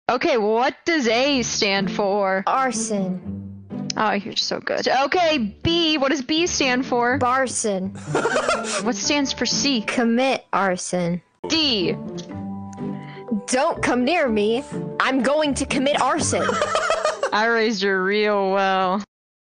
Okay, what does A stand for? Arson. Oh, you're so good. Okay, B. What does B stand for? Barson. What stands for C? Commit arson. D. Don't come near me. I'm going to commit arson. I raised her real well.